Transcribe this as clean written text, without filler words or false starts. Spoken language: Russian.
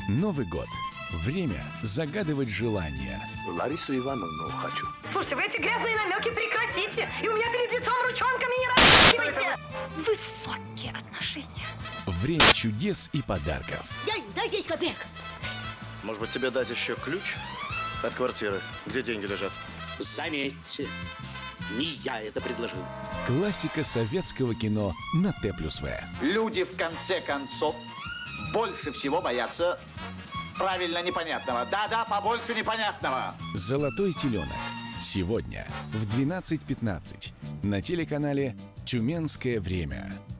Новый год. Время загадывать желания. Ларису Ивановну хочу. Слушайте, вы эти грязные намеки прекратите! И у меня перед лицом ручонками не размахивайте! Высокие отношения. Время чудес и подарков. Дай 10 копеек. Может быть, тебе дать еще ключ от квартиры, где деньги лежат? Заметьте, не я это предложил. Классика советского кино на Т+В. Люди, в конце концов, больше всего боятся правильно непонятного. Да-да, побольше непонятного. «Золотой теленок». Сегодня в 12:15 на телеканале «Тюменское время».